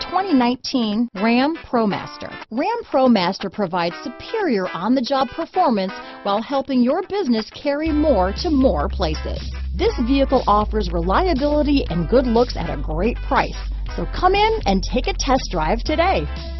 2019 Ram ProMaster. Ram ProMaster provides superior on-the-job performance while helping your business carry more to more places. This vehicle offers reliability and good looks at a great price. So come in and take a test drive today.